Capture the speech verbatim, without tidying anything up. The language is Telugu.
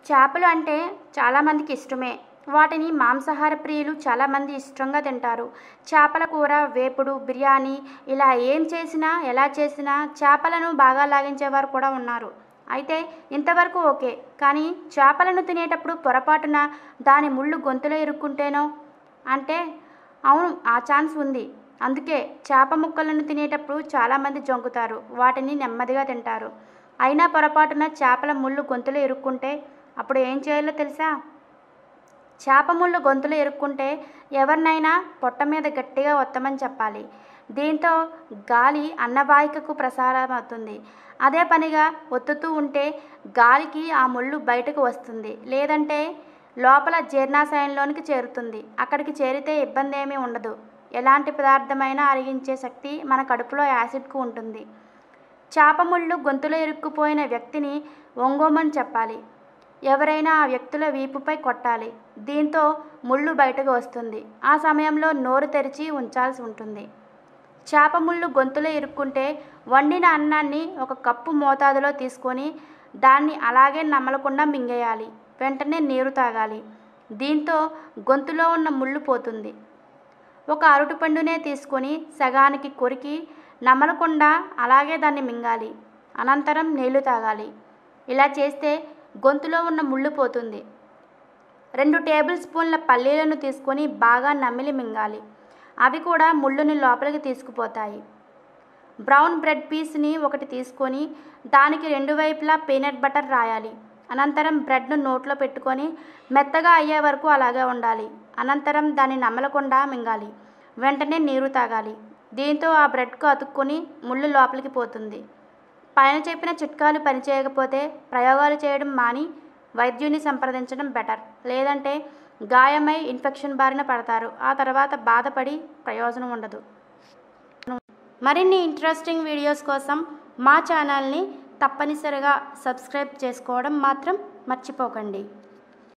చేపలు అంటే చాలామందికి ఇష్టమే. వాటిని మాంసాహార ప్రియులు చాలామంది ఇష్టంగా తింటారు. చేపల కూర, వేపుడు, బిర్యానీ ఇలా ఏం చేసినా, ఎలా చేసినా చేపలను బాగా లాగించేవారు కూడా ఉన్నారు. అయితే ఇంతవరకు ఓకే. కానీ చేపలను తినేటప్పుడు పొరపాటున దాని ముళ్ళు గొంతులో ఇరుక్కుంటేనో అంటే అవును, ఆ ఛాన్స్ ఉంది. అందుకే చేప ముక్కలను తినేటప్పుడు చాలామంది జంకుతారు. వాటిని నెమ్మదిగా తింటారు. అయినా పొరపాటున చేపల ముళ్ళు గొంతులో ఇరుక్కుంటే అప్పుడు ఏం చేయాలో తెలుసా? చేప ముళ్ళు గొంతులో ఇరుక్కుంటే ఎవరినైనా పొట్ట మీద గట్టిగా ఒత్తమని చెప్పాలి. దీంతో గాలి అన్నవాహికకు ప్రసారం అవుతుంది. అదే పనిగా ఒత్తుతూ ఉంటే గాలికి ఆ ముళ్ళు బయటకు వస్తుంది. లేదంటే లోపల జీర్ణాశయంలోనికి చేరుతుంది. అక్కడికి చేరితే ఇబ్బంది ఏమీ ఉండదు. ఎలాంటి పదార్థమైనా అరిగించే శక్తి మన కడుపులో యాసిడ్కు ఉంటుంది. చేప ముళ్ళు గొంతులో ఇరుక్కుపోయిన వ్యక్తిని ఒంగోమని చెప్పాలి. ఎవరైనా ఆ వ్యక్తుల వీపుపై కొట్టాలి. దీంతో ముళ్ళు బయటకు వస్తుంది. ఆ సమయంలో నోరు తెరిచి ఉంచాల్సి ఉంటుంది. చేప ముళ్ళు గొంతులో ఇరుక్కుంటే వండిన అన్నాన్ని ఒక కప్పు మోతాదులో తీసుకొని దాన్ని అలాగే నమలకుండా మింగేయాలి. వెంటనే నీరు తాగాలి. దీంతో గొంతులో ఉన్న ముళ్ళు పోతుంది. ఒక అరటిపండునే తీసుకొని సగానికి కొరికి నమలకుండా అలాగే దాన్ని మింగాలి. అనంతరం నీళ్లు తాగాలి. ఇలా చేస్తే గొంతులో ఉన్న ముళ్ళు పోతుంది. రెండు టేబుల్ స్పూన్ల పల్లీలను తీసుకొని బాగా నమిలి మింగాలి. అవి కూడా ముళ్ళుని లోపలికి తీసుకుపోతాయి. బ్రౌన్ బ్రెడ్ పీస్ని ఒకటి తీసుకొని దానికి రెండు వైపులా పీనట్ బటర్ రాయాలి. అనంతరం బ్రెడ్ను నోట్లో పెట్టుకొని మెత్తగా అయ్యే వరకు అలాగే ఉండాలి. అనంతరం దాన్ని నమలకుండా మింగాలి. వెంటనే నీరు తాగాలి. దీంతో ఆ బ్రెడ్కు అతుక్కొని ముళ్ళు లోపలికి పోతుంది. పైన చెప్పిన చిట్కాలు పనిచేయకపోతే ప్రయోగాలు చేయడం మాని వైద్యుని సంప్రదించడం బెటర్. లేదంటే గాయమై ఇన్ఫెక్షన్ బారిన పడతారు. ఆ తర్వాత బాధపడి ప్రయోజనం ఉండదు. మరిన్ని ఇంట్రెస్టింగ్ వీడియోస్ కోసం మా ఛానల్ని తప్పనిసరిగా సబ్స్క్రైబ్ చేసుకోవడం మాత్రం మర్చిపోకండి.